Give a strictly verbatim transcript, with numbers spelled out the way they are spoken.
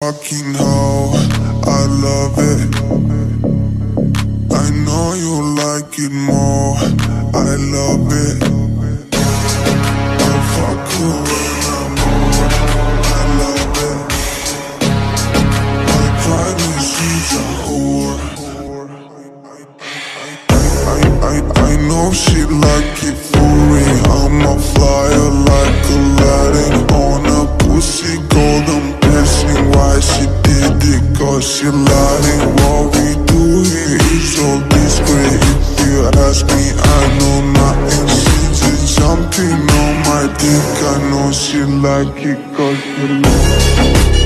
Fucking hoe, I love it. I know you like it more. I love it. I fuck you when I'm bored. I love it. My private she's a whore. I, I, I know she like it for me. I'm a flyer like Aladdin on a pussy golden blessing. Why she did it? Cause she lying. What we do here is so discreet. If you ask me, I know nothing. She's just jumping on my dick. I know she like it cause she like it.